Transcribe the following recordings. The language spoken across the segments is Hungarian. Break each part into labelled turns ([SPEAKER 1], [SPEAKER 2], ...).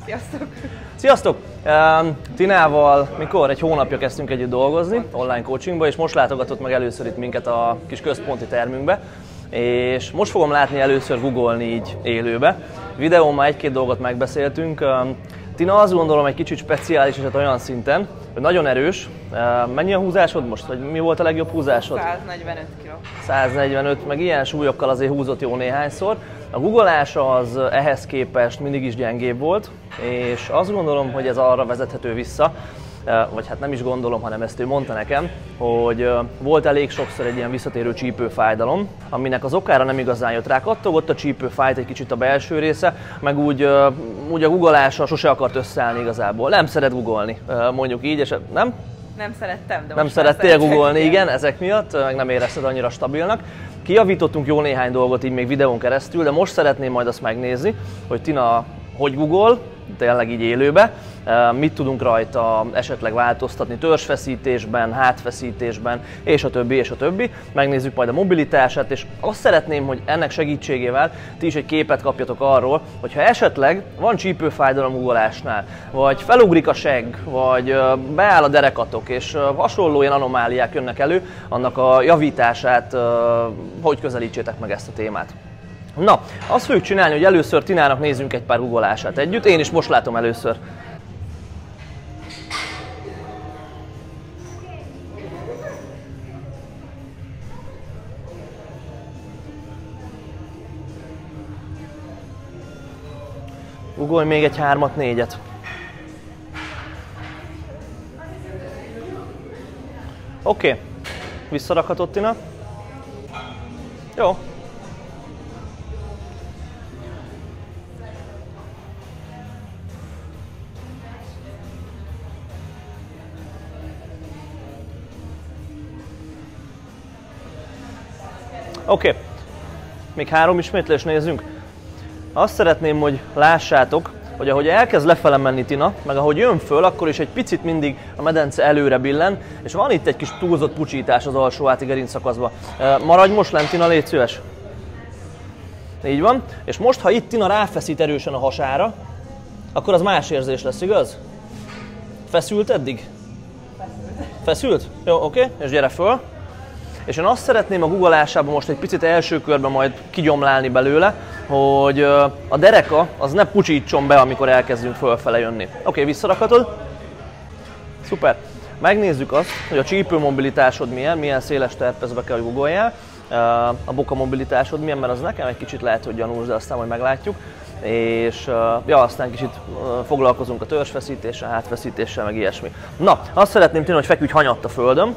[SPEAKER 1] Sziasztok!
[SPEAKER 2] Sziasztok! Tinával mikor? Egy hónapja kezdtünk együtt dolgozni, online coachingba, és most látogatott meg először itt minket a kis központi termünkbe. És most fogom látni először googolni így élőbe. Videón már egy-két dolgot megbeszéltünk. Tina azt gondolom egy kicsit speciális eset olyan szinten, hogy nagyon erős. Mennyi a húzásod most? Vagy mi volt a legjobb húzásod?
[SPEAKER 1] 145 kg.
[SPEAKER 2] 145, meg ilyen súlyokkal azért húzott jó néhányszor. A guggolása az ehhez képest mindig is gyengébb volt, és azt gondolom, hogy ez arra vezethető vissza, vagy hát nem is gondolom, hanem ezt ő mondta nekem, hogy volt elég sokszor egy ilyen visszatérő csípőfájdalom, aminek az okára nem igazán jött rá. Kattogott a csípőfájt egy kicsit a belső része, meg úgy a guggolása sose akart összeállni igazából. Nem szeret guggolni, mondjuk így, és nem?
[SPEAKER 1] Nem szerettem, de
[SPEAKER 2] nem szerettél guggolni, igen, ezek miatt, meg nem érezted annyira stabilnak. Kijavítottunk jó néhány dolgot így még videón keresztül, de most szeretném majd azt megnézni, hogy Tina hogy guggol, tényleg így élőbe, mit tudunk rajta esetleg változtatni törzsfeszítésben, hátfeszítésben, és a többi, és a többi. Megnézzük majd a mobilitását, és azt szeretném, hogy ennek segítségével ti is egy képet kapjatok arról, hogyha esetleg van csípőfájdalom guggolásnál, vagy felugrik a segg, vagy beáll a derekatok, és hasonló ilyen anomáliák jönnek elő, annak a javítását, hogy közelítsétek meg ezt a témát. Na, azt fogjuk csinálni, hogy először Tinának nézzünk egy pár guggolását együtt. Én is most látom először. Guggolj még egy 3-at, 4-et. Oké. Visszarakhatod, Tina. Jó. Oké, még 3 ismétlés nézzünk. Azt szeretném, hogy lássátok, hogy ahogy elkezd lefele menni Tina, meg ahogy jön föl, akkor is egy picit mindig a medence előre billen, és van itt egy kis túlzott pucsítás az alsó háti gerinc szakaszban. Maradj most lent, Tina, légy szíves. Így van. És most, ha itt Tina ráfeszít erősen a hasára, akkor az más érzés lesz, igaz? Feszült eddig? Feszült? Jó, oké, és gyere föl. És én azt szeretném a guggolásában most egy picit első körben majd kigyomlálni belőle, hogy a dereka az ne pucsítson be, amikor elkezdünk fölfele jönni. Oké, visszarakhatod. Szuper. Megnézzük azt, hogy a csípőmobilitásod milyen széles terpezbe kell, hogy guggoljál. A boka mobilitásod milyen, mert az nekem egy kicsit lehet, hogy gyanús, de aztán majd meglátjuk. És aztán kicsit foglalkozunk a törzsfeszítéssel, hátfeszítéssel, meg ilyesmi. Na, azt szeretném tűnni, hogy feküdj hanyatt a földön.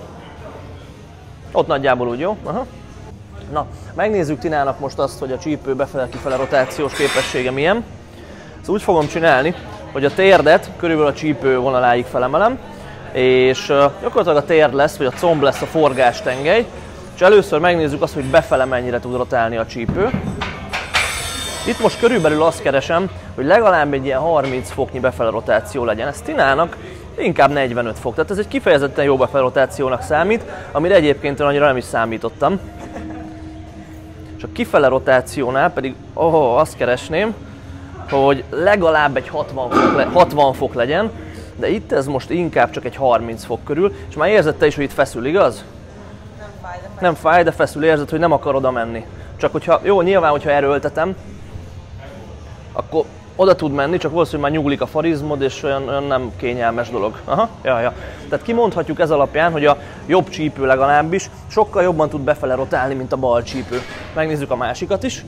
[SPEAKER 2] Ott nagyjából úgy, jó? Aha. Na, megnézzük Tinának most azt, hogy a csípő befele-kifele rotációs képessége milyen. Ezt úgy fogom csinálni, hogy a térdet körülbelül a csípő vonaláig felemelem, és gyakorlatilag a térd lesz, vagy a comb lesz a forgástengely, és először megnézzük azt, hogy befele mennyire tud rotálni a csípő. Itt most körülbelül azt keresem, hogy legalább egy ilyen 30 foknyi befele rotáció legyen. Ez Tinának inkább 45 fok, tehát ez egy kifejezetten jó befele rotációnak számít, amire egyébként annyira nem is számítottam. És a kifele rotációnál pedig azt keresném, hogy legalább egy 60 fok legyen, de itt ez most inkább csak egy 30 fok körül, és már érzed te is, hogy itt feszül, igaz? Nem fáj, de feszül, érzed, hogy nem akar oda menni. Csak hogyha, jó, nyilván, hogyha erőltetem, akkor oda tud menni, csak valószínűleg már nyuglik a farizmod, és olyan nem kényelmes dolog. Aha, ja. Tehát kimondhatjuk ez alapján, hogy a jobb csípő legalábbis sokkal jobban tud befele rotálni, mint a bal csípő. Megnézzük a másikat is.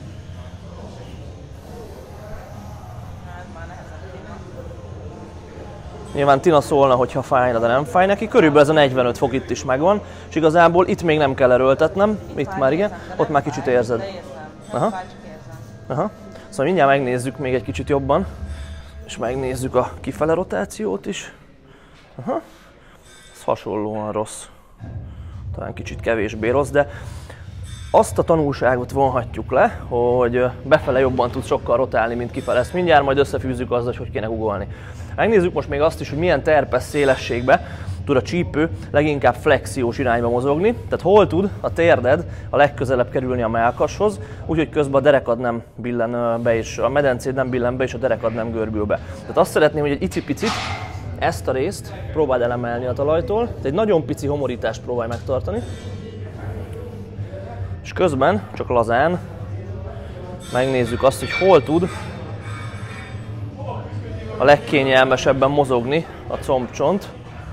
[SPEAKER 2] Nyilván Tina szólna, hogyha fájna, de nem fáj neki. Körülbelül ez a 45 fok itt is megvan, és igazából itt még nem kell erőltetnem, itt már igen, ott már kicsit érzed. Aha. Szóval mindjárt megnézzük még egy kicsit jobban, és megnézzük a kifele rotációt is. Aha. Ez hasonlóan rossz. Talán kicsit kevésbé rossz, de azt a tanulságot vonhatjuk le, hogy befele jobban tud sokkal rotálni, mint kifele. Ezt mindjárt majd összefűzzük azzal, hogy kéne guggolni. Megnézzük most még azt is, hogy milyen terpesz szélességbe tud a csípő leginkább flexiós irányba mozogni, tehát hol tud a térded a legközelebb kerülni a mellkashoz, úgyhogy közben a derekad nem billen be, és a medencéd nem billen be, és a derekad nem görbül be. Tehát azt szeretném, hogy egy icipicit ezt a részt próbáld elemelni a talajtól, tehát egy nagyon pici homorítást próbálj megtartani, és közben csak lazán megnézzük azt, hogy hol tud a legkényelmesebben mozogni a combcsont.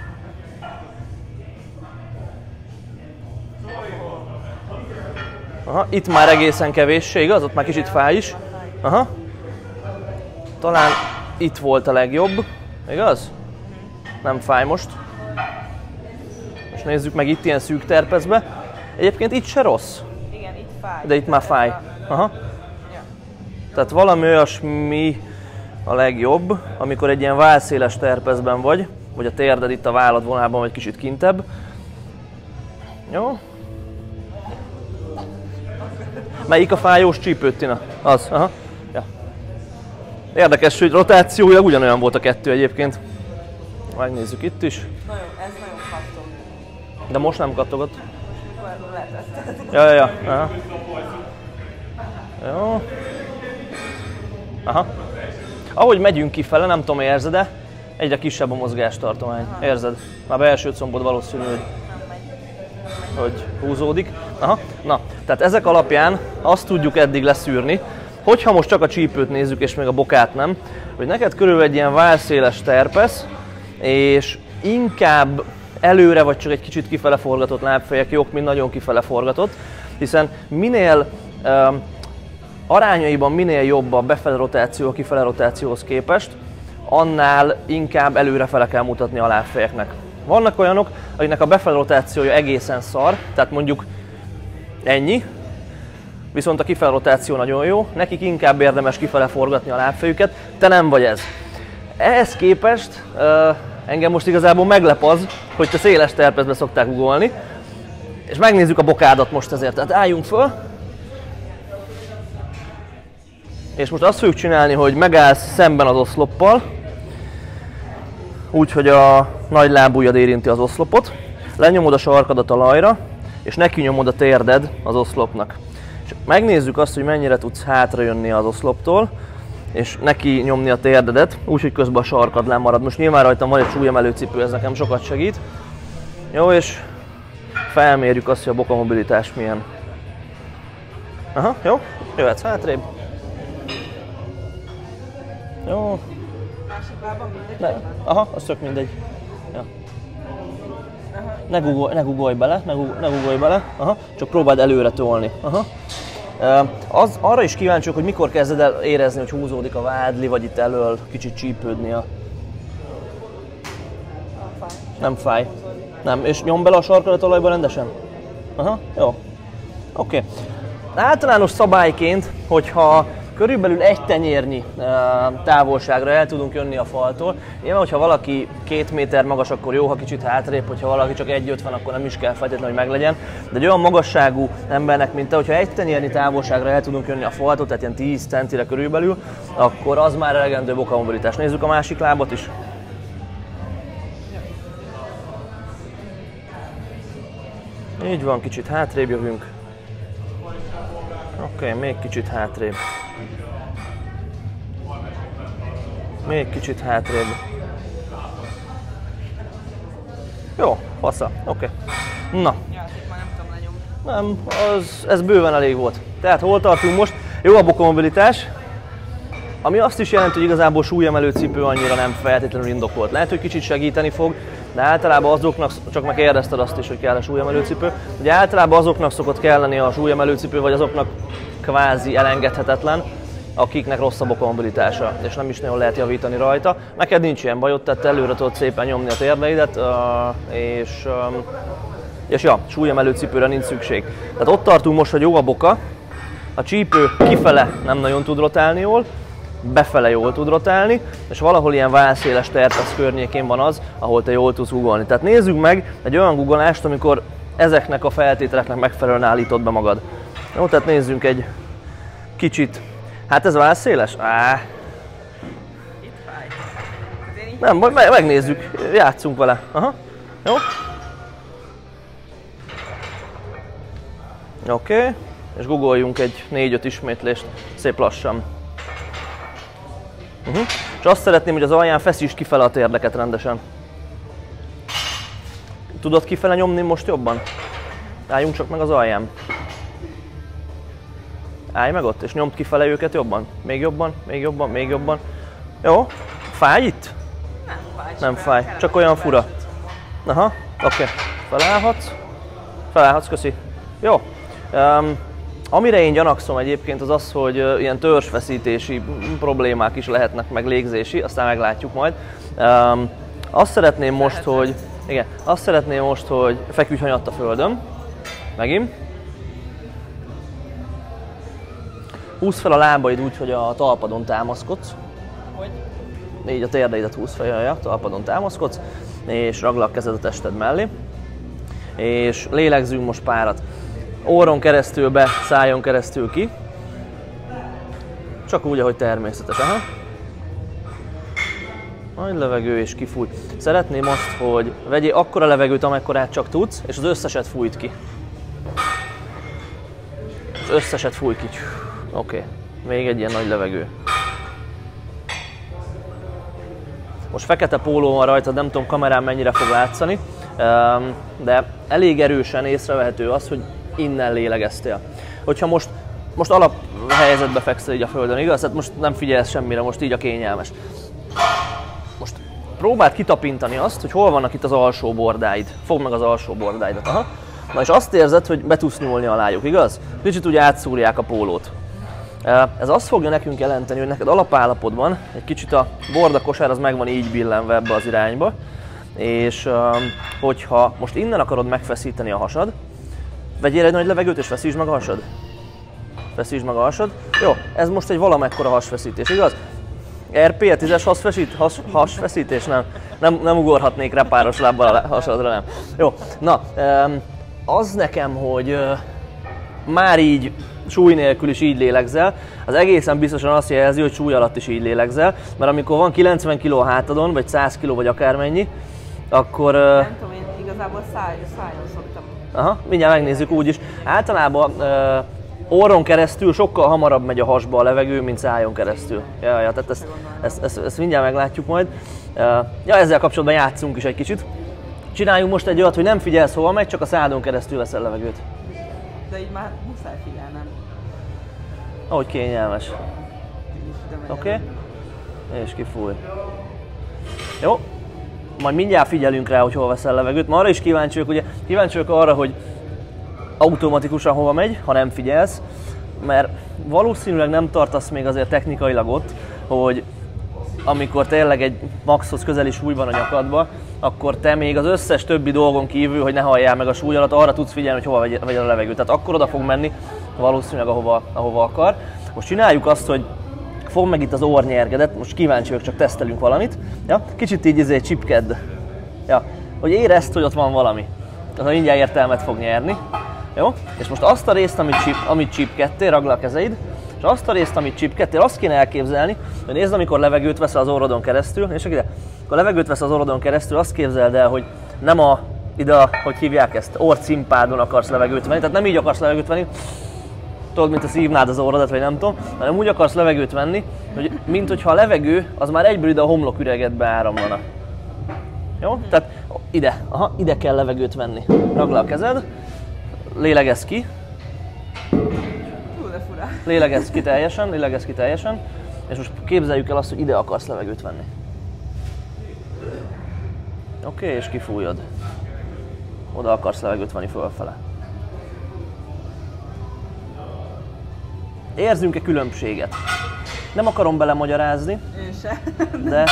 [SPEAKER 2] Aha, itt már egészen kevéssé, igaz? Ott már kicsit fáj is. Aha. Talán itt volt a legjobb, igaz? Nem fáj most. És nézzük meg itt ilyen szűk terpezbe. Egyébként itt se rossz.
[SPEAKER 1] Igen, itt fáj.
[SPEAKER 2] De itt már fáj. Aha.
[SPEAKER 1] Ja.
[SPEAKER 2] Tehát valami olyasmi a legjobb, amikor egy ilyen válszéles terpezben vagy a térded itt a vállad vonalban vagy kicsit kintebb. Jó. Melyik a fájós csípőt, Tina? Az, aha. Ja. Érdekes, hogy rotációja ugyanolyan volt a kettő egyébként. Megnézzük itt is.
[SPEAKER 1] Ez nagyon kattog.
[SPEAKER 2] De most nem kattogott.
[SPEAKER 1] Letetted.
[SPEAKER 2] Ja. Aha. Jó. Aha. Ahogy megyünk kifele, nem tudom, érzed-e, egyre kisebb a mozgástartomány. Aha. Érzed? Már belső combod valószínű, hogy húzódik. Aha. Na, tehát ezek alapján azt tudjuk eddig leszűrni, hogyha most csak a csípőt nézzük, és még a bokát nem, hogy neked körülbelül egy ilyen válszéles terpesz, és inkább előre vagy csak egy kicsit kifele forgatott lábfejek jók, mint nagyon kifele forgatott, hiszen minél arányaiban minél jobb a befele rotáció a kifele rotációhoz képest, annál inkább előrefele kell mutatni a lábfejeknek. Vannak olyanok, akiknek a befele rotációja egészen szar, tehát mondjuk ennyi, viszont a kifele rotáció nagyon jó, nekik inkább érdemes kifele forgatni a lábfejüket, te nem vagy ez. Ehhez képest engem most igazából meglep az, hogy te széles terpezbe szoktál ugolni, és megnézzük a bokádat most ezért, tehát álljunk föl, és most azt fogjuk csinálni, hogy megállsz szemben az oszloppal, úgy, hogy a nagy lábujjad érinti az oszlopot, lenyomod a sarkad a talajra, és neki nyomod a térded az oszlopnak. És megnézzük azt, hogy mennyire tudsz hátrajönni az oszloptól, és neki nyomni a térdedet, úgyhogy közben a sarkad lemarad. Most nyilván rajtam van egy súlyemelő cipő, ez nekem sokat segít. Jó, és felmérjük azt, hogy a bokamobilitás milyen. Aha, jó, jöhetsz hátrébb. Jó.
[SPEAKER 1] Másik lábam mindegy?
[SPEAKER 2] Ne. Aha, az tök mindegy. Ja. Ne guggolj bele, ne guggolj bele. Aha. Csak próbáld előre tolni. Aha. Arra is kíváncsiak, hogy mikor kezded el érezni, hogy húzódik a vádli, vagy itt elől kicsit csípődni a... Nem fáj. Nem, és nyom bele a sarkad a talajba rendesen? Aha, jó. Oké. Általános szabályként, hogyha körülbelül egy tenyérnyi távolságra el tudunk jönni a faltól. Nyilván, hogyha valaki 2 méter magas, akkor jó, ha kicsit hátrébb, hogyha valaki csak 1,50, akkor nem is kell feltétlenül, hogy meglegyen. De egy olyan magasságú embernek, mint te, hogyha egy tenyérnyi távolságra el tudunk jönni a faltól, tehát ilyen 10 centire körülbelül, akkor az már elegendő bokamobilitás. Nézzük a másik lábat is. Így van, kicsit hátrébb jövünk. Oké, még kicsit hátrébb. Még kicsit hátrébb. Jó, fasza, oké. Na.
[SPEAKER 1] Ja, már nem tudom lenyomni.
[SPEAKER 2] Nem, ez bőven elég volt. Tehát hol tartunk most? Jó a bokamobilitás, ami azt is jelenti, hogy igazából súlyemelő cipő annyira nem feltétlenül indokolt. Lehet, hogy kicsit segíteni fog, de általában azoknak, csak megkérdezted azt is, hogy kell a súlyemelő cipő, ugye általában azoknak szokott kelleni a súlyemelő cipő, vagy azoknak kvázi elengedhetetlen, akiknek rossz a bokamobilitása, és nem is nagyon lehet javítani rajta. Neked nincs ilyen bajod, tehát előre tudod szépen nyomni a térdeidet, és ja, súlyemelő cipőre nincs szükség. Tehát ott tartunk most, hogy jó a boka, a csípő kifele nem nagyon tud rotálni jól, befele jól tud rotálni, és valahol ilyen válszéles terpesz környékén van az, ahol te jól tudsz guggolni. Tehát nézzük meg egy olyan guggolást, amikor ezeknek a feltételeknek megfelelően állítod be magad. Jó, tehát nézzünk egy kicsit. Hát ez válszéles?
[SPEAKER 1] Itt fáj.
[SPEAKER 2] Nem, majd megnézzük, játszunk vele. Aha. Jó? Oké. És guggoljunk egy 4-5 ismétlést szép lassan. És azt szeretném, hogy az alján feszítsd kifele a térdeket rendesen. Tudod kifele nyomni most jobban? Álljunk csak meg az alján. Állj meg ott, és nyomd kifele őket jobban. Még jobban, még jobban, még jobban. Jó? Fáj itt?
[SPEAKER 1] Nem fáj.
[SPEAKER 2] Nem fáj, csak olyan fura. Aha, oké. Felállhatsz. Felállhatsz, köszi. Jó. Amire én gyanakszom egyébként az az, hogy ilyen törzsfeszítési problémák is lehetnek, meg légzési, aztán meglátjuk majd. Azt szeretném most, hogy... Igen, azt szeretném most, hogy feküdj hanyatt a földön. Megint. Húzd fel a lábaid úgy, hogy a talpadon támaszkodsz.
[SPEAKER 1] Hogy?
[SPEAKER 2] Így a térdeidet húzd fel, a talpadon támaszkodsz, és ragd le a kezed a tested mellé. És lélegzünk most párat. Orron keresztül be, szájon keresztül ki. Csak úgy, ahogy természetes. Aha. Nagy levegő és kifúj. Szeretném azt, hogy vegyél akkora levegőt, amekkorát csak tudsz, és az összeset fújt ki. Az összeset fújj ki. Oké. Még egy ilyen nagy levegő. Most fekete póló van rajtad, nem tudom kamerán mennyire fog látszani, de elég erősen észrevehető az, hogy innen lélegeztél. Hogyha most alaphelyzetbe fekszel így a földön, igaz? Hát most nem figyelsz semmire, most így a kényelmes. Most próbáld kitapintani azt, hogy hol vannak itt az alsó bordáid. Fogd meg az alsó bordáidat. Aha. Na és azt érzed, hogy be tudsz nyúlni alájuk, igaz? Kicsit úgy átszúrják a pólót. Ez azt fogja nekünk jelenteni, hogy neked alapállapotban egy kicsit a bordakosár az meg van így billenve ebbe az irányba, és hogyha most innen akarod megfeszíteni a hasad, vegyél egy nagy levegőt és feszítsd meg a hasad. Feszítsd meg a hasad. Jó, ez most egy valamekkora hasfeszítés, igaz? RP, 10-es hasfeszítés? Nem ugorhatnék rá páros lábbal a hasadra, nem. Jó, na, az nekem, hogy már így súly nélkül is így lélegzel, az egészen biztosan azt jelzi, hogy súly alatt is így lélegzel, mert amikor van 90 kg a hátadon, vagy 100 kg, vagy akármennyi, akkor...
[SPEAKER 1] Nem tudom, én igazából szájon szoktam.
[SPEAKER 2] Aha, mindjárt megnézzük úgyis. Általában orron keresztül sokkal hamarabb megy a hasba a levegő, mint szájon keresztül. Ja, tehát ezt mindjárt meglátjuk majd. Ja, ezzel kapcsolatban játszunk is egy kicsit. Csináljunk most egy olyat, hogy nem figyelsz hova megy, csak a szádon keresztül veszel levegőt.
[SPEAKER 1] De így már muszáj figyelnem.
[SPEAKER 2] Ahogy kényelmes. Oké? És kifúj. Jó. Majd mindjárt figyelünk rá, hogy hol veszel levegőt. Ma arra is kíváncsi vagyok, ugye? Kíváncsi vagyok arra, hogy automatikusan hova megy, ha nem figyelsz. Mert valószínűleg nem tartasz még azért technikailag ott, hogy amikor tényleg egy maxhoz közeli súly van a nyakadba, akkor te még az összes többi dolgon kívül, hogy ne halljál meg a súly alatt, arra tudsz figyelni, hogy hova vegyed a levegőt. Tehát akkor oda fog menni, valószínűleg ahova akar. Most csináljuk azt, hogy fogd meg itt az orrnyergedet, most kíváncsi vagyok, csak tesztelünk valamit. Ja? Kicsit így csipkedd. Ja? Hogy érezd, hogy ott van valami. Az mindjárt értelmet fog nyerni. Jó? És most azt a részt, amit csipkedtél, ragd le a kezeid, és azt a részt, amit csipkedtél, azt kéne elképzelni, hogy nézd, amikor levegőt veszel az orrodon keresztül, és ide, akkor levegőt veszel az orrodon keresztül, azt képzeld el, hogy nem ide, hogy hívják ezt, orrcimpádon akarsz levegőt venni, tehát nem így akarsz levegőt venni, tudod, mint a szívnád az orrodat, vagy nem tudom, hanem úgy akarsz levegőt venni, hogy mint hogyha a levegő az már egyből ide a homloküregedbe áramlana. Jó? Tehát ide kell levegőt venni. Ragd le a kezed, lélegezz ki. Lélegezz ki teljesen, és most képzeljük el azt, hogy ide akarsz levegőt venni. Oké, és kifújod. Oda akarsz levegőt venni fölfele. Érzünk-e különbséget? Nem akarom belemagyarázni,
[SPEAKER 1] Én se.
[SPEAKER 2] de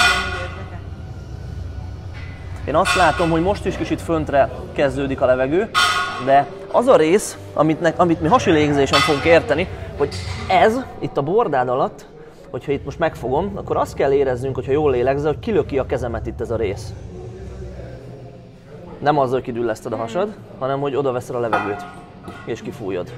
[SPEAKER 2] én azt látom, hogy most is kicsit föntre kezdődik a levegő, de az a rész, amit mi hasi légzésen fogunk érteni, hogy ez itt a bordád alatt, hogyha itt most megfogom, akkor azt kell éreznünk, hogyha jól lélegzel, hogy kilöki a kezemet itt ez a rész. Nem azzal, hogy kidülleszted a hasad, hanem hogy oda veszed a levegőt, és kifújod.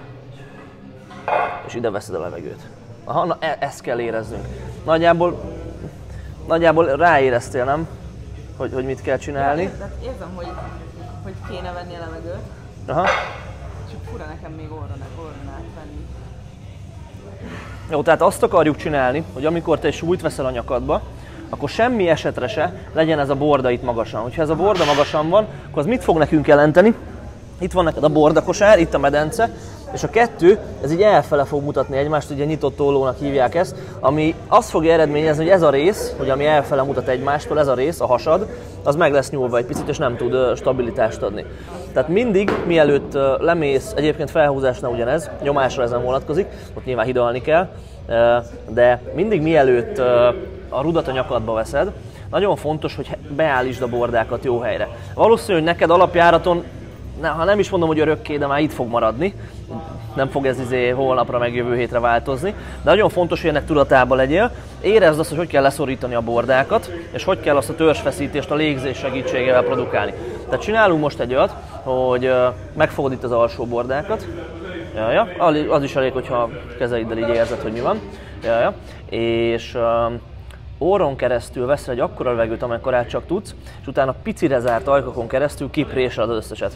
[SPEAKER 2] És ide veszed a levegőt. Aha, na ezt kell éreznünk. Nagyjából ráéreztél, nem? hogy mit kell csinálni.
[SPEAKER 1] Tehát érzem, hogy kéne venni a levegőt,
[SPEAKER 2] Aha.
[SPEAKER 1] csak fura nekem még orron átvenni.
[SPEAKER 2] Jó, tehát azt akarjuk csinálni, hogy amikor te egy súlyt veszel a nyakadba, akkor semmi esetre se legyen ez a borda itt magasan. Hogyha ez a borda magasan van, akkor az mit fog nekünk jelenteni? Itt van neked a bordakosár, itt a medence, és a kettő, ez így elfele fog mutatni egymást, ugye nyitott ollónak hívják ezt, ami azt fogja eredményezni, hogy ez a rész, hogy ami elfele mutat egymástól, ez a rész, a hasad, az meg lesz nyúlva egy picit, és nem tud stabilitást adni. Tehát mindig, mielőtt lemész, egyébként felhúzásnál ugyanez, nyomásra ez nem vonatkozik, ott nyilván hidalni kell, de mindig mielőtt a rudat a nyakadba veszed, nagyon fontos, hogy beállítsd a bordákat jó helyre. Valószínű, hogy neked alapjáraton, ha nem is mondom, hogy örökké, de már itt fog maradni, nem fog ez holnapra meg jövő hétre változni, de nagyon fontos, hogy ennek tudatában legyél, érezd azt, hogy kell leszorítani a bordákat, és hogy kell azt a törzsfeszítést a légzés segítségével produkálni. Tehát csinálunk most egy olyat, hogy megfogod itt az alsó bordákat, az is elég, hogyha a kezeiddel így érzed, hogy mi van, és orron keresztül veszel egy akkora levegőt, amekkorát csak tudsz, és utána picire zárt ajkakon keresztül kiprésed az összeset.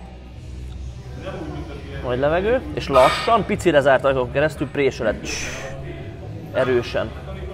[SPEAKER 2] Nagy levegő, és lassan, picire zárt ajkakon keresztül préseled. Erősen.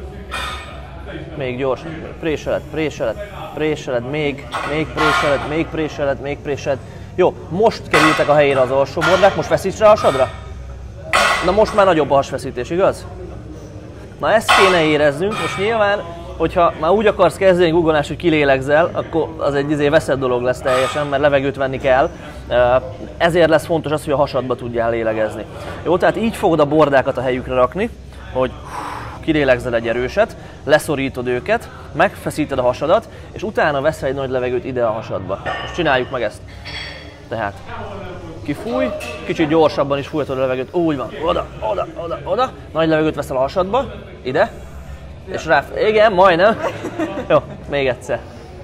[SPEAKER 2] Még gyorsan. Préseled, még préseled. Jó, most kerültek a helyére az alsó bordák, most feszíts rá a hasadra? Na most már nagyobb a hasfeszítés, igaz? Na ezt kéne éreznünk, most nyilván, hogyha már úgy akarsz kezdeni googolás, hogy kilélegzel, akkor az egy veszett dolog lesz teljesen, mert levegőt venni kell. Ezért lesz fontos az, hogy a hasadba tudjál lélegezni. Jó, tehát így fogod a bordákat a helyükre rakni, hogy kilélegzel egy erőset, leszorítod őket, megfeszíted a hasadat, és utána veszel egy nagy levegőt ide a hasadba. Most csináljuk meg ezt. Tehát kifúj, kicsit gyorsabban is fújtod a levegőt, úgy van, oda, nagy levegőt veszel a hasadba, ide, és rá, igen, majdnem. Jó, még egyszer.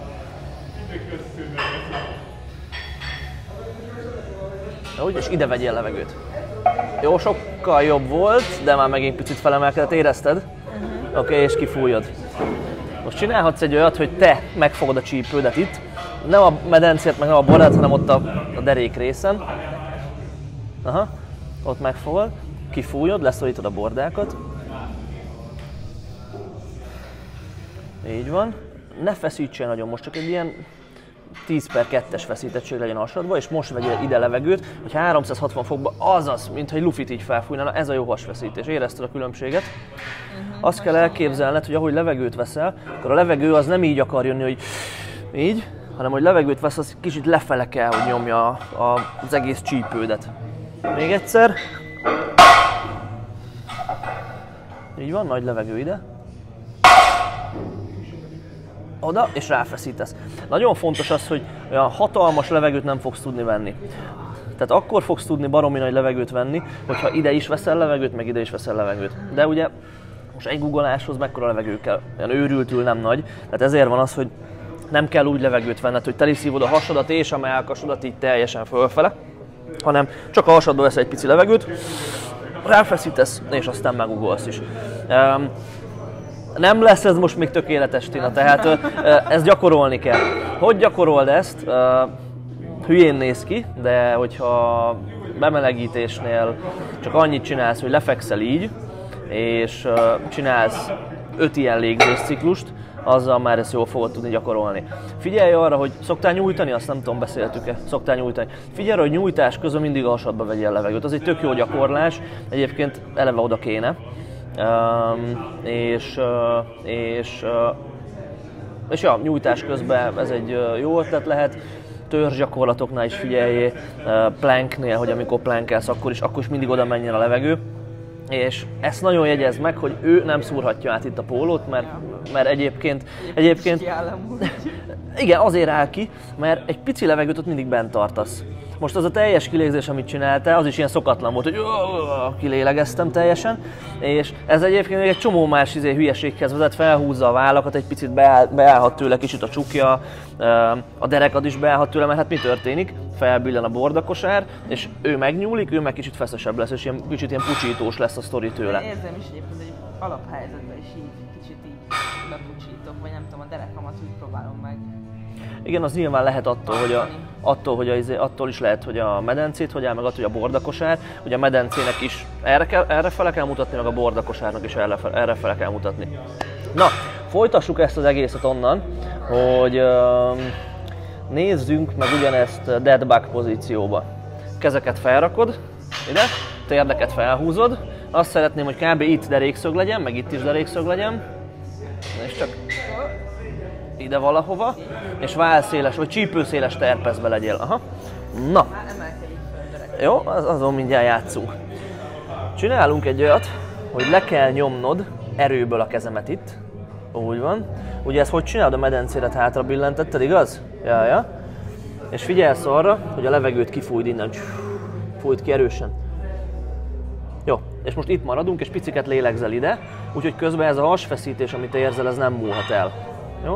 [SPEAKER 2] Úgy, és ide vegyél levegőt. Jó, sokkal jobb volt, de már megint picit felemelkedett, érezted? Oké, és kifújod. Most csinálhatsz egy olyat, hogy te megfogod a csípődet itt, nem a medencét, meg nem a bordát, hanem ott a derék részen. Aha, ott megfogod, kifújod, leszorítod a bordákat. Így van. Ne feszítsen nagyon, most csak egy ilyen 10/2-es feszítettség legyen a hasadba, és most vegyél ide levegőt, hogy 360 fokba, azaz, mintha egy lufit így felfújnána, ez a jó hasfeszítés. Érezted a különbséget? Azt kell elképzelned, hogy ahogy levegőt veszel, akkor a levegő az nem így akar jönni, hogy így, hanem hogy levegőt vesz, az kicsit lefele kell, hogy nyomja az egész csípődet. Még egyszer. Így van, nagy levegő ide. Oda, és ráfeszítesz. Nagyon fontos az, hogy olyan hatalmas levegőt nem fogsz tudni venni. Tehát akkor fogsz tudni baromi nagy levegőt venni, hogyha ide is veszel levegőt, meg ide is veszel levegőt. De ugye most egy googoláshoz mekkora levegő kell, olyan őrültül nem nagy. Tehát ezért van az, hogy nem kell úgy levegőt venned, hogy teliszívod a hasadat és a mellkasodat így teljesen fölfele, hanem csak a hasadba vesz egy pici levegőt, ráfeszítesz, és aztán megugolsz is. Nem lesz ez most még tökéletes, Tina, tehát ezt gyakorolni kell. Hogy gyakorold ezt? Hülyén néz ki, de hogyha bemelegítésnél csak annyit csinálsz, hogy lefekszel így, és csinálsz 5 ilyen légzésciklust, azzal már ezt jól fogod tudni gyakorolni. Figyelj arra, hogy szoktál nyújtani, azt nem tudom, beszéltük-e, szoktál nyújtani. Figyelj arra, hogy nyújtás közben mindig a hasadba vegyél levegőt. Az egy tök jó gyakorlás, egyébként eleve oda kéne. És ja, nyújtás közben ez egy jó ötlet lehet. Törzsgyakorlatoknál is figyeljé, planknél, hogy amikor plankelsz, akkor is mindig oda menjen a levegő. És ezt nagyon jegyezd meg, hogy ő nem szúrhatja át itt a pólót, mert egyébként igen, azért áll ki, mert egy pici levegőt ott mindig bent tartasz. Most az a teljes kilégzés, amit csináltál, az is ilyen szokatlan volt, hogy kilélegeztem teljesen, és ez egyébként még egy csomó más hülyeséghez vezet, felhúzza a vállakat, egy picit beállhat tőle kicsit a csukja, a derekad is beállhat tőle, mert hát mi történik? Felbillen a bordakosár, és ő megnyúlik, ő meg kicsit feszesebb lesz, és kicsit ilyen pucsítós lesz a sztori tőle.
[SPEAKER 1] Érzem is egyébként, hogy alaphelyzetben is így kicsit így bepucsítok, vagy nem tudom, a derekamat úgy próbálom meg
[SPEAKER 2] Igen, az nyilván lehet attól is lehet, hogy a medencét hogy áll, meg attól, hogy a bordakosár. Ugye a medencének is erre fele kell mutatni, meg a bordakosárnak is erre fele kell mutatni. Na, folytassuk ezt az egészet onnan, hogy nézzünk meg ugyanezt dead bug pozícióba. Kezeket felrakod ide, térdeket felhúzod. Azt szeretném, hogy kb. Itt derékszög legyen, meg itt is derékszög legyen. És csak ide valahova, és válszéles, vagy csípőszéles terpezbe legyél. Aha. Na. Jó, azon mindjárt játszunk. Csinálunk egy olyat, hogy le kell nyomnod erőből a kezemet itt. Úgy van. Ugye ezt hogy csinálod? A medencédet hátra billentetted, igaz? Ja. És figyelsz arra, hogy a levegőt kifújd innen. Fújt ki erősen. Jó, és most itt maradunk, és piciket lélegzel ide, úgyhogy közben ez a hasfeszítés, amit érzel, ez nem múlhat el. Jó?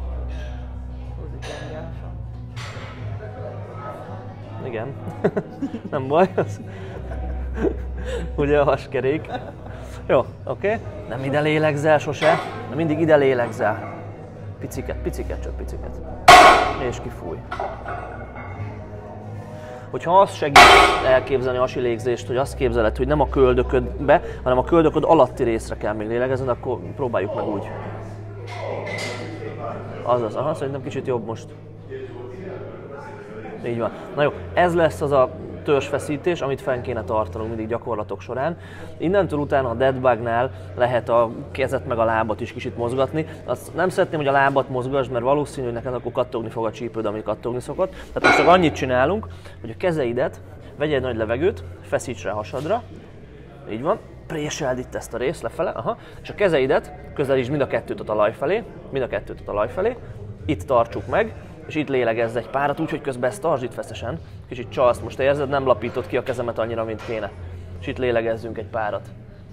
[SPEAKER 2] Igen. Nem baj. Ugye a haskerék. Jó, oké. Nem ide lélegzel sose, de mindig ide lélegzel. Piciket, csak piciket. És kifúj. Hogyha azt segít elképzelni a hasi légzést, hogy azt képzeled, hogy nem a köldöködbe, hanem a köldököd alatti részre kell még lélegezni, akkor próbáljuk meg úgy. Azaz, aha, szerintem kicsit jobb most. Így van. Na jó, ez lesz az a törzsfeszítés, amit fenn kéne tartanunk mindig gyakorlatok során. Innentől utána a dead bugnál lehet a kezet meg a lábat is kicsit mozgatni. Azt nem szeretném, hogy a lábat mozgasd, mert valószínű, hogy neked akkor kattogni fog a csípőd, ami kattogni szokott. Tehát most csak annyit csinálunk, hogy a kezeidet, vegyél egy nagy levegőt, feszíts rá hasadra, így van, préseld itt ezt a részt lefele, aha, és a kezeidet közelítsd mind a kettőt a talaj felé, itt tartsuk meg, és itt lélegezz egy párat, úgyhogy közben ezt tartsd itt feszesen. Kicsit csalsz, most érzed, nem lapítod ki a kezemet annyira, mint kéne. És itt lélegezzünk egy párat.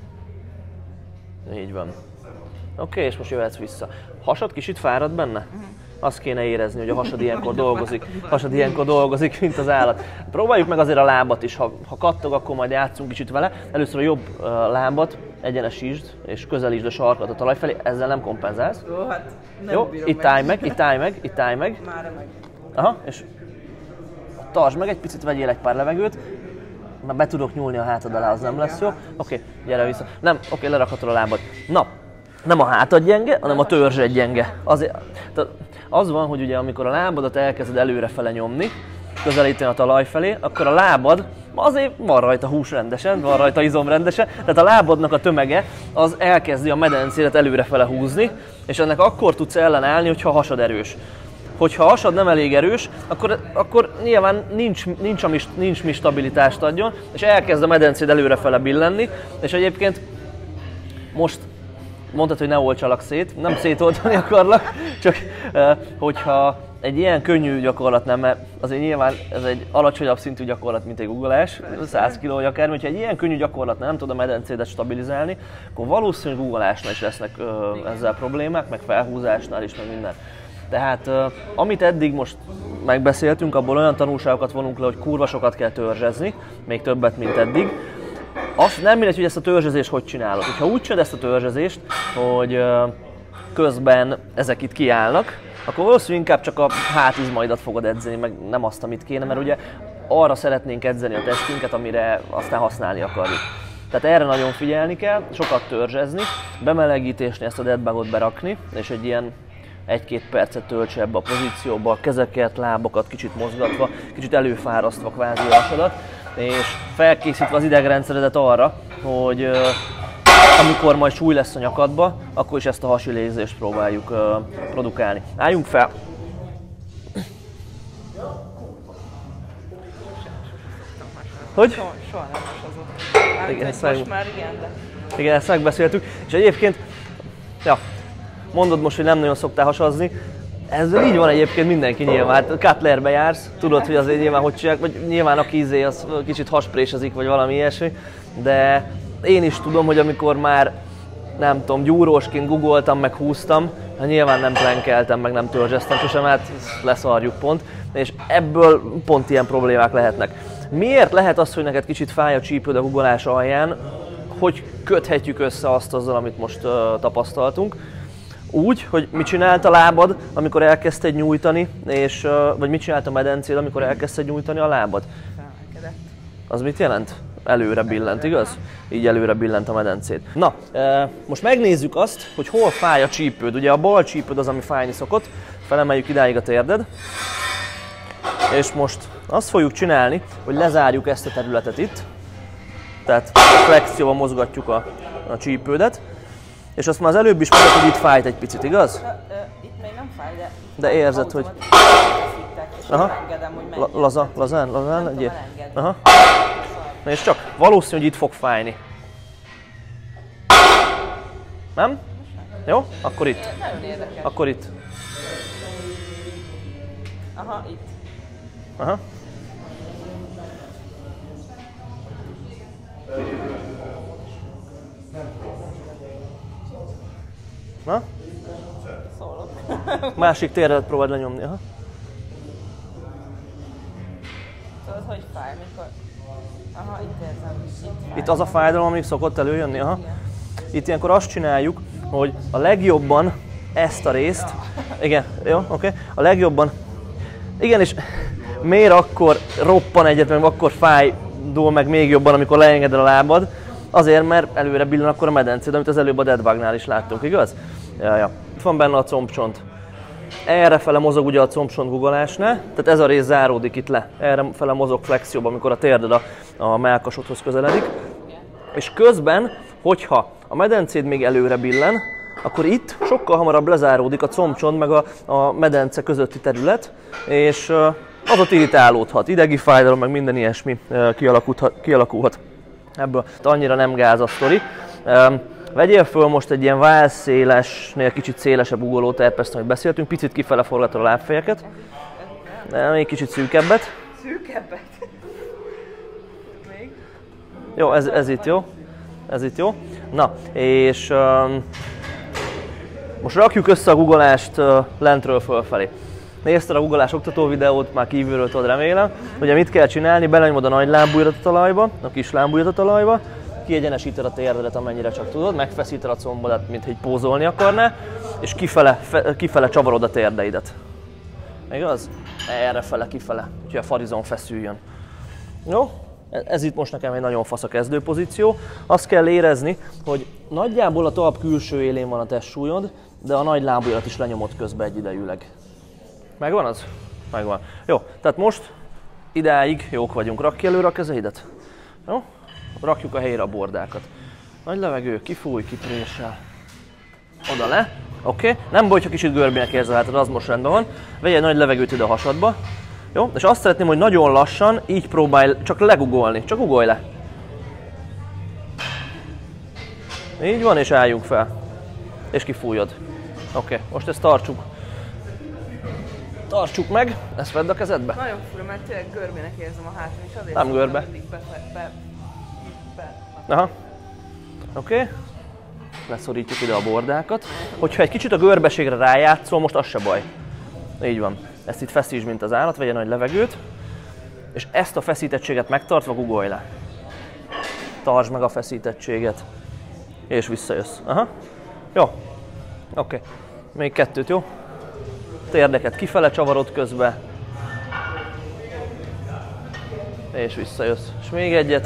[SPEAKER 2] Így van. Oké, és most jöhetsz vissza. Hasad kicsit fárad benne? Azt kéne érezni, hogy a hasad ilyenkor dolgozik, mint az állat. Próbáljuk meg azért a lábat is, ha kattog, akkor majd játszunk kicsit vele. Először a jobb lábat egyenesítsd, és közelítsd a sarkat a talaj felé, ezzel nem kompenzálsz.
[SPEAKER 1] Jó, hát nem
[SPEAKER 2] jó,
[SPEAKER 1] bírom
[SPEAKER 2] itt állj meg.
[SPEAKER 1] Mára meg.
[SPEAKER 2] Aha, és tartsd meg egy picit, vegyél egy pár levegőt. Már be tudok nyúlni a hátad alá, az nem lesz jó. Oké, gyere vissza. Nem, oké, lerakhatod a lábad. Na, nem a hátad gyenge, hanem a törzsed gyenge. Az van, hogy ugye amikor a lábadat elkezded előrefele nyomni, közelíteni a talaj felé, akkor a lábad, azért van rajta hús rendesen, van rajta izom rendesen, tehát a lábadnak a tömege az elkezdi a medencédet előrefele húzni, és ennek akkor tudsz ellenállni, hogyha a hasad erős. Hogyha a hasad nem elég erős, akkor nyilván nincs mi stabilitást adjon, és elkezd a medencéd előrefele billenni, és egyébként most mondtad, hogy ne oltsalak szét, nem szétoltani akarlak, csak hogyha egy ilyen könnyű gyakorlat nem, mert azért nyilván ez egy alacsonyabb szintű gyakorlat, mint egy googolás, 100 kg vagy akármi, hogyha egy ilyen könnyű gyakorlat nem tud a medencédet stabilizálni, akkor valószínűleg googolásnál is lesznek ezzel problémák, meg felhúzásnál is, meg minden. Tehát amit eddig most megbeszéltünk, abból olyan tanulságokat vonunk le, hogy kurva sokat kell törzsezni, még többet, mint eddig. Azt nem mindegy, hogy ezt a törzsezést hogy csinálod. Ha úgy csinálod ezt a törzsezést, hogy közben ezek itt kiállnak, akkor valószínűleg inkább csak a hátizmaidat fogod edzeni, meg nem azt, amit kéne, mert ugye arra szeretnénk edzeni a testünket, amire aztán használni akarjuk. Tehát erre nagyon figyelni kell, sokat törzsezni, bemelegítésni, ezt a dead bugot berakni, és egy ilyen 1-2 percet töltse ebbe a pozícióba, a kezeket, lábakat kicsit mozgatva, kicsit előfárasztva kvázi a hasadat, és felkészítve az idegrendszeredet arra, hogy amikor majd súly lesz a nyakadba, akkor is ezt a hasi légzést próbáljuk produkálni. Álljunk fel! Hogy?
[SPEAKER 1] Soha nem hasazott.
[SPEAKER 2] Igen,
[SPEAKER 1] most már igen, de...
[SPEAKER 2] Igen, ezt megbeszéltük, és egyébként, ja, mondod most, hogy nem nagyon szoktál hasazni, ezzel így van egyébként mindenki nyilván, cutlerbe jársz, tudod, hogy azért nyilván hogy csinálják, vagy nyilván aki izé, az kicsit hasprésezik, vagy valami ilyesmi, de én is tudom, hogy amikor már, nem tudom, gyúrósként googoltam, meg húztam, nyilván nem plenkeltem, meg nem törzseztem sosem, hát leszarjuk pont, és ebből pont ilyen problémák lehetnek. Miért lehet az, hogy neked kicsit fáj a csípőd a googolás alján, hogy köthetjük össze azt azzal, amit most tapasztaltunk? úgy, hogy mit csinált a lábad, amikor elkezdted nyújtani, és, vagy mit csinált a medencéd, amikor elkezdted nyújtani a lábad?
[SPEAKER 1] Felemelkedett.
[SPEAKER 2] Az mit jelent? Előre billent, igaz? Így előre billent a medencéd. Na, most megnézzük azt, hogy hol fáj a csípőd. Ugye a bal csípőd az, ami fájni szokott. Felemeljük idáig a térded. És most azt fogjuk csinálni, hogy lezárjuk ezt a területet itt. Tehát flexióval mozgatjuk a csípődet. És azt már az előbb is mondtad, hogy itt fájt egy picit, igaz?
[SPEAKER 1] Itt még nem fáj,
[SPEAKER 2] de érzed, hogy...
[SPEAKER 1] Aha. Engedem, hogy
[SPEAKER 2] lazán legyél. Aha. Na és csak valószínű, hogy itt fog fájni. Nem? Jó? Akkor itt.
[SPEAKER 1] Nagyon érdekes.
[SPEAKER 2] Akkor itt.
[SPEAKER 1] Aha, itt.
[SPEAKER 2] Aha. Na?
[SPEAKER 1] Szólok.
[SPEAKER 2] Másik térdet próbáld lenyomni. Aha.
[SPEAKER 1] Tudod, hogy fáj, mikor... Aha, itt érzem.
[SPEAKER 2] Itt az a fájdalom, amíg szokott előjönni. Aha. Itt ilyenkor azt csináljuk, hogy a legjobban ezt a részt... Igen, jó, oké. A legjobban... Igen, és miért akkor roppan egyet, meg akkor fájdul meg még jobban, amikor leengeded a lábad? Azért, mert előre billen akkor a medencéd, amit az előbb a deadbugnál is láttunk, igaz? Ja. Itt van benne a combcsont. Errefele mozog ugye a combcsont guggolásnál, tehát ez a rész záródik itt le. Errefele mozog flexióban, amikor a térded a mellkasodhoz közeledik. És közben, hogyha a medencéd még előre billen, akkor itt sokkal hamarabb lezáródik a combcsont meg a medence közötti terület, és az ott irritálódhat, idegi fájdalom, meg minden ilyesmi kialakulhat ebből. Annyira nem gáz a sztori. Vegyél föl most egy ilyen válszélesnél kicsit szélesebb ugolóterpeszt, amit beszéltünk, picit kifele forgatod a lábfejeket. Még kicsit szűkebbet.
[SPEAKER 1] Szűkebbet? Még?
[SPEAKER 2] Jó, ez itt jó. Ez itt jó. Na, és most rakjuk össze a guggolást lentről fölfelé. Nézted a guggolás oktató videót, már kívülről tudod, remélem. Ugye mit kell csinálni? Belenyomod a nagy lábujjadat a talajba, a kis lábujjadat a talajba, kiegyenesíted a térdedet, amennyire csak tudod, megfeszíted a combodat, mint hogy pózolni akarnál, és kifele csavarod a térdeidet. Igaz? Errefele, kifele, úgyhogy a farizon feszüljön. Jó? Ez itt most nekem egy nagyon fasz a kezdőpozíció. Azt kell érezni, hogy nagyjából a talp külső élén van a testsúlyod, de a nagy lábujjadat is lenyomod közbe egyidejűleg. Megvan az? Megvan. Jó, tehát most idáig jók vagyunk. Rakj ki előre a kezeidet. Jó? Rakjuk a helyre a bordákat. Nagy levegő, kifúj, kipréssel. Oda le. Oké? Nem baj, ha kicsit görbének érzed, hát az most rendben van. Vegyél egy nagy levegőt ide a hasadba. Jó? És azt szeretném, hogy nagyon lassan így próbálj csak legugolni. Csak ugolj le. Így van, és álljunk fel. És kifújod. Oké, most ezt tartsuk meg, ezt vedd a kezedbe.
[SPEAKER 1] Nagyon fura, mert tényleg görbének érzem a hátam, és azért
[SPEAKER 2] nem görbe. Aha. Oké. Leszorítjuk ide a bordákat. Hogyha egy kicsit a görbeségre rájátszol, most az se baj. Így van. Ezt itt feszítsd, mint az állat, vegye nagy levegőt. És ezt a feszítettséget megtartva guggolj le. Tartsd meg a feszítettséget. És visszajössz. Aha. Jó. Oké. Még kettőt, jó? Térdeket kifele csavarod közbe. És visszajössz. És még egyet.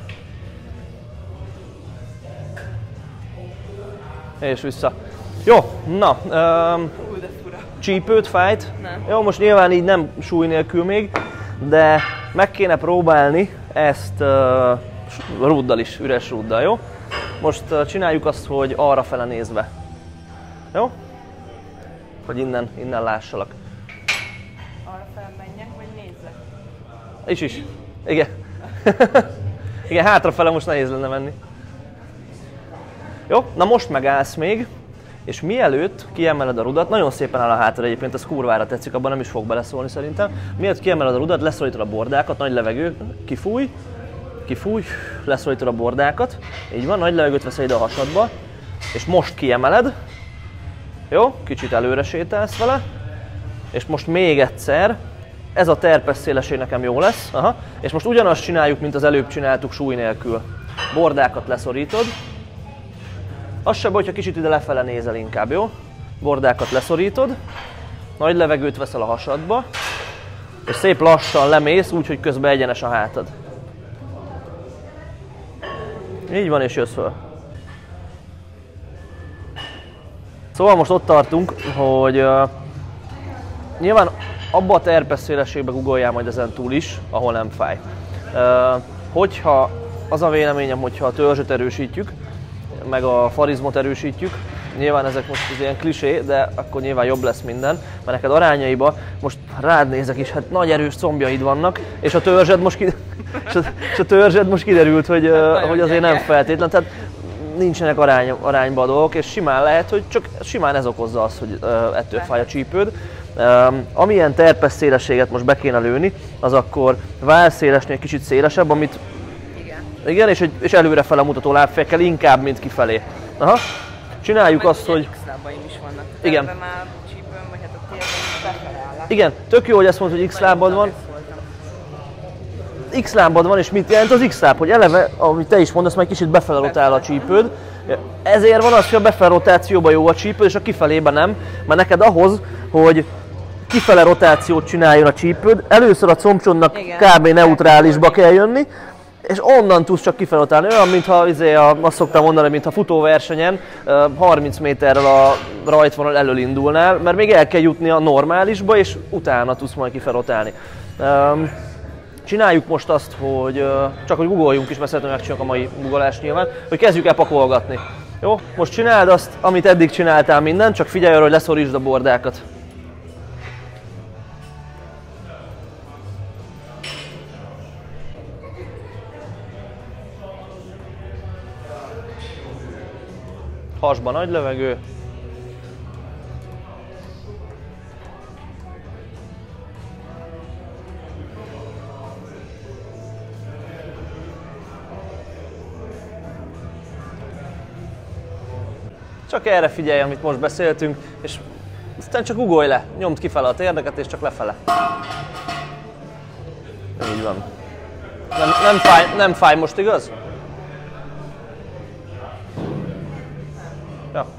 [SPEAKER 2] És vissza. Jó, na. Csípőt, fájt.
[SPEAKER 1] Nem.
[SPEAKER 2] Jó, most nyilván így nem súly nélkül még, de meg kéne próbálni ezt rúddal is, üres rúddal, jó? Most csináljuk azt, hogy arra fele nézve. Jó? Hogy innen lássalak.
[SPEAKER 1] Arra fel menjek, vagy nézzek?
[SPEAKER 2] Is. Igen. Igen, hátrafele most nehéz lenne menni. Jó, na most megállsz még, és mielőtt kiemeled a rudat, nagyon szépen áll a hátra egyébként, ez kurvára tetszik, abban nem is fog beleszólni szerintem. Mielőtt kiemeled a rudat, leszorítod a bordákat, nagy levegő, kifúj, leszorítod a bordákat, így van, nagy levegőt veszel ide a hasadba, és most kiemeled, jó, kicsit előre sétálsz vele, és most még egyszer, ez a terpes szélesség nekem jó lesz, aha, és most ugyanazt csináljuk, mint az előbb csináltuk súly nélkül. Bordákat leszorítod, az se baj, hogyha kicsit ide lefele nézel inkább, jó? bordákat leszorítod, nagy levegőt veszel a hasadba, és szép lassan lemész, úgyhogy közben egyenes a hátad. Így van, és jössz föl. Szóval most ott tartunk, hogy nyilván abba a terpeszélességbe guggoljál majd ezen túl is, ahol nem fáj. Hogyha az a véleményem, hogyha a törzset erősítjük, meg a farizmot erősítjük, nyilván ezek most ilyen klisé, de akkor nyilván jobb lesz minden, mert neked arányaiba most rád nézek is, hát nagy erős combjaid vannak, és a törzsed most kiderült, hogy azért nem feltétlen, tehát nincsenek arányba a dolgok, és simán lehet, hogy csak simán ez okozza azt, hogy ettől fáj a csípőd. Amilyen terpes szélességet most be kéne lőni, az akkor válszélesnél egy kicsit szélesebb, amit igen, és előrefele mutató lábfejekkel inkább, mint kifelé. Aha. Csináljuk azt, hogy...
[SPEAKER 1] X-lábaim is vannak.
[SPEAKER 2] Igen.
[SPEAKER 1] Már csípőn, vagy hát a térben befele áll.
[SPEAKER 2] Igen, tök jó, hogy ezt mondod, hogy X-lábad van. X-lábad van, és mit jelent az X-láb? Hogy eleve, amit te is mondasz, majd kicsit befele rotál a csípőd. Ezért van az, hogy a befele rotációban jó a csípőd, és a kifelében nem. Mert neked ahhoz, hogy kifele rotációt csináljon a csípőd, először a combcsodnak kb. Neutrálisba kell jönni, és onnan tudsz csak kifelotálni. Olyan, mintha azt szoktam mondani, mintha futóversenyen 30 méterrel a rajtvonal elől indulnál, mert még el kell jutni a normálisba, és utána tudsz majd kifelotálni. Csináljuk most azt, hogy csak hogy guggoljunk is, mert szeretném megcsinálni a mai guggolást nyilván, hogy kezdjük el pakolgatni. Jó? Most csináld azt, amit eddig csináltál mindent, csak figyelj arra, hogy leszorítsd a bordákat. Hasba nagy levegő. Csak erre figyelj, amit most beszéltünk, és aztán csak ugolj le, nyomd kifele a térdeket, és csak lefele. Így van. Nem fáj most, igaz? Ja.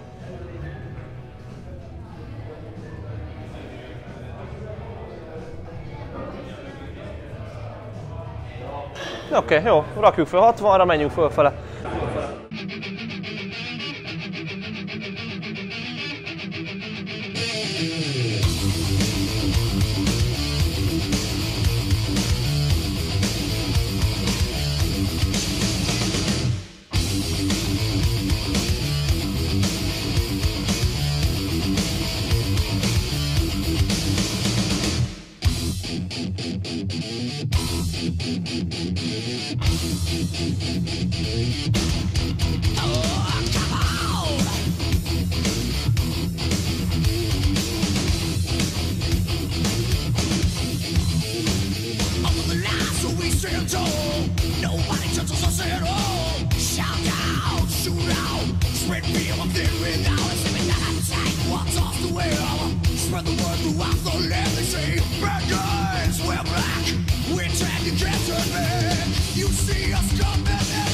[SPEAKER 2] Oké, jó, rakjuk fel 60-ra, menjünk fölfele. Nobody touches us at all. Shout out, shoot out, spread fear of the without. Living that attack, what's off the wheel? Spread the word throughout the land. They say, bad guys, we're black. We're taking cancer, man. You see us coming.